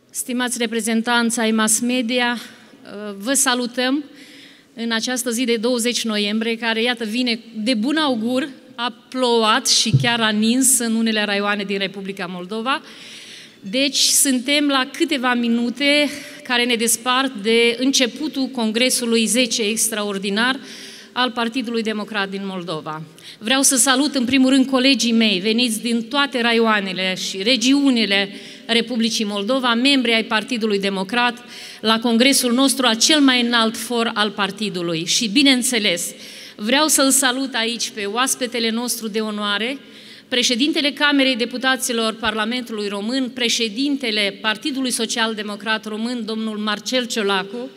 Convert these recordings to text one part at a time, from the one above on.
Stimați reprezentanți ai mass media, vă salutăm în această zi de 20 noiembrie, care, iată, vine de bun augur, a plouat și chiar a nins în unele raioane din Republica Moldova. Deci, suntem la câteva minute care ne despart de începutul Congresului 10 extraordinar al Partidului Democrat din Moldova. Vreau să salut în primul rând colegii mei veniți din toate raioanele și regiunile Republicii Moldova, membri ai Partidului Democrat, la congresul nostru, la cel mai înalt for al partidului. Și, bineînțeles, vreau să-l salut aici pe oaspetele nostru de onoare, președintele Camerei Deputaților Parlamentului Român, președintele Partidului Social Democrat Român, domnul Marcel Ciolacu,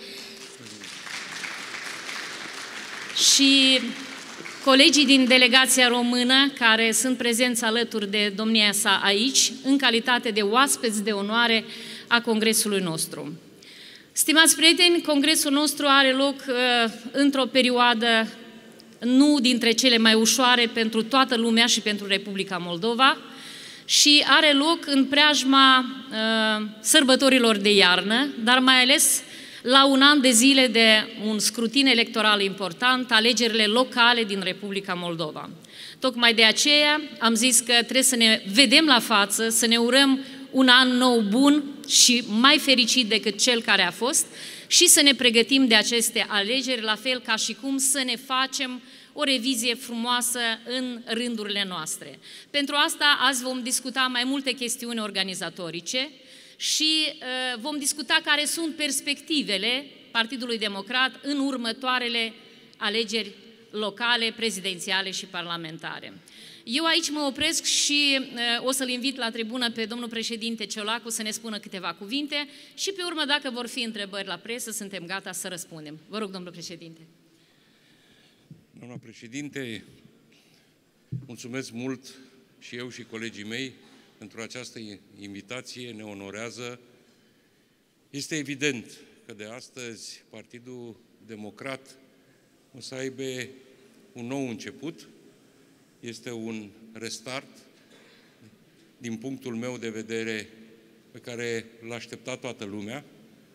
și colegii din delegația română care sunt prezenți alături de domnia sa aici, în calitate de oaspeți de onoare a congresului nostru. Stimați prieteni, congresul nostru are loc într-o perioadă nu dintre cele mai ușoare pentru toată lumea și pentru Republica Moldova și are loc în preajma sărbătorilor de iarnă, dar mai ales la un an de zile de un scrutin electoral important, alegerile locale din Republica Moldova. Tocmai de aceea am zis că trebuie să ne vedem la față, să ne urăm un an nou bun și mai fericit decât cel care a fost și să ne pregătim de aceste alegeri, la fel ca și cum să ne facem o revizie frumoasă în rândurile noastre. Pentru asta azi vom discuta mai multe chestiuni organizatorice și vom discuta care sunt perspectivele Partidului Democrat în următoarele alegeri locale, prezidențiale și parlamentare. Eu aici mă opresc și o să-l invit la tribună pe domnul președinte Ciolacu să ne spună câteva cuvinte și pe urmă, dacă vor fi întrebări la presă, suntem gata să răspundem. Vă rog, domnul președinte. Doamna președinte, mulțumesc mult și eu și colegii mei pentru această invitație, ne onorează. Este evident că de astăzi Partidul Democrat o să aibă un nou început, este un restart, din punctul meu de vedere, pe care l-a așteptat toată lumea.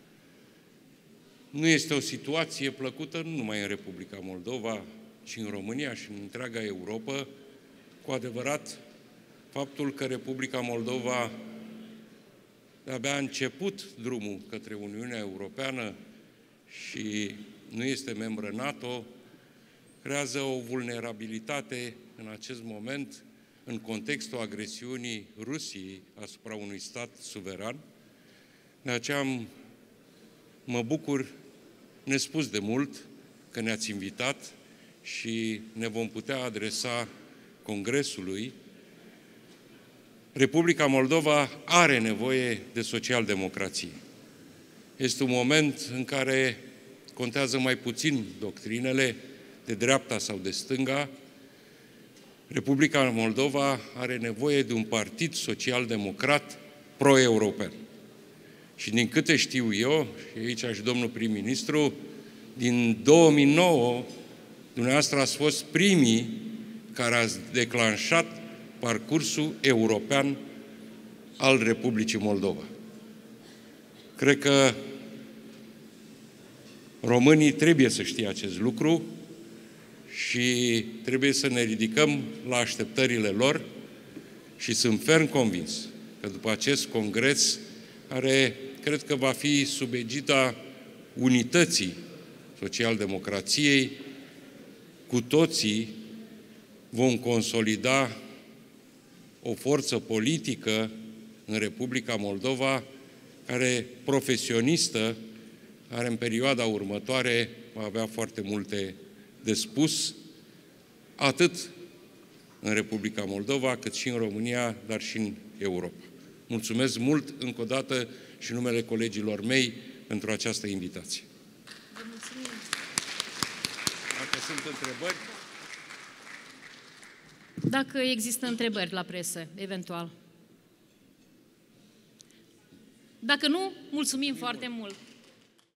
Nu este o situație plăcută nu numai în Republica Moldova, ci în România și în întreaga Europa. Cu adevărat, faptul că Republica Moldova abia a început drumul către Uniunea Europeană și nu este membră NATO, creează o vulnerabilitate în acest moment în contextul agresiunii Rusiei asupra unui stat suveran. De aceea mă bucur nespus de mult că ne-ați invitat și ne vom putea adresa Congresului. Republica Moldova are nevoie de social-democrație. Este un moment în care contează mai puțin doctrinele de dreapta sau de stânga. Republica Moldova are nevoie de un partid social-democrat pro-european. Și din câte știu eu, și aici și domnul prim-ministru, din 2009, dumneavoastră ați fost primii care ați declanșat parcursul european al Republicii Moldova. Cred că românii trebuie să știe acest lucru și trebuie să ne ridicăm la așteptările lor și sunt ferm convins că după acest congres, care cred că va fi sub egida unității social-democrației, cu toții vom consolida o forță politică în Republica Moldova care, profesionistă, care în perioada următoare va avea foarte multe de spus, atât în Republica Moldova, cât și în România, dar și în Europa. Mulțumesc mult, încă o dată, și numele colegilor mei, pentru această invitație. Vă mulțumim. Dacă sunt întrebări... Dacă există întrebări la presă, eventual. Dacă nu, mulțumim foarte mult.